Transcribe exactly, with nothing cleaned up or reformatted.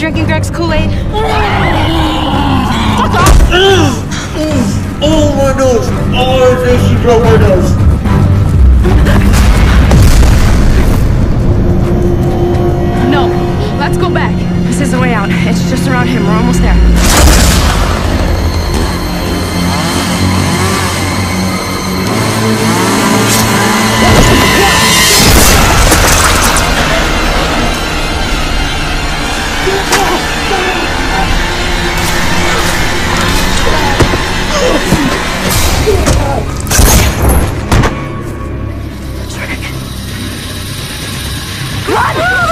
drinking Greg's Kool-Aid? Fuck off! Oh, my nose! Oh, this is broke my nose! No, let's go back. This is the way out. It's just around him. We're almost there. Run!